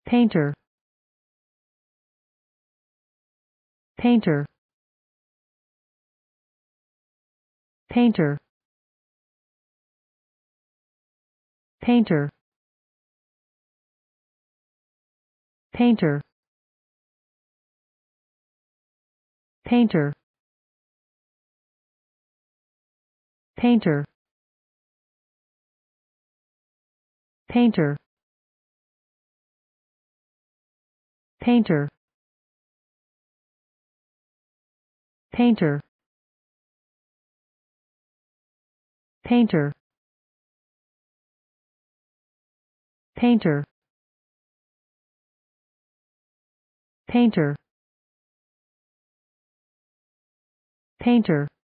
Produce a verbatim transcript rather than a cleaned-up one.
painter, painter, painter, painter, painter, painter, painter, painter, painter, painter, painter, painter, painter, painter,